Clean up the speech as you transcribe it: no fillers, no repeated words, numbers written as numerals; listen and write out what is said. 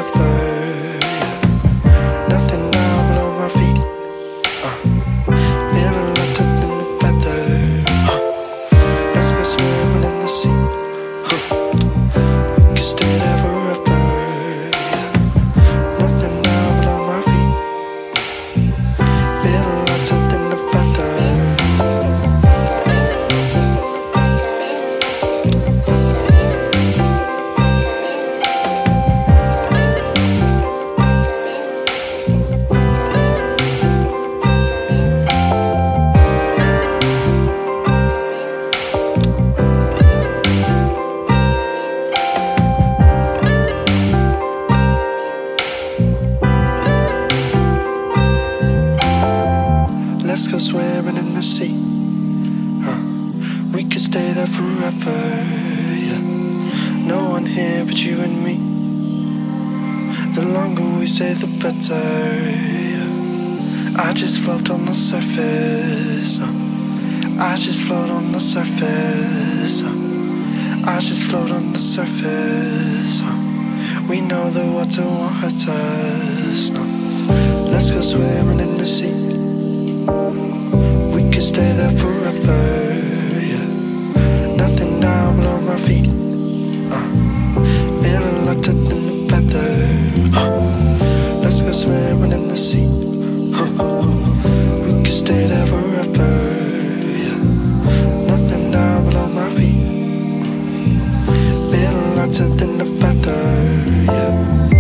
forever. Yeah. Nothing down below my feet. Feeling like tucked in the feather. Let's go swimming in the sea. We can stay there forever. Yeah. Nothing down below my feet. Feeling like tucked in the feather. Let's go swimming in the sea. We could stay there forever. Yeah. No one here but you and me. The longer we stay, the better. Yeah. I just float on the surface. I just float on the surface. I just float on the surface. We know the water won't hurt us. No. Let's go swimming in the sea. We could stay there forever, yeah. Nothing down below my feet. Feeling like tucked in the feather. Let's go swimming in the sea. We could stay there forever, yeah. Nothing down below my feet. Feeling like tucked in the feather, yeah.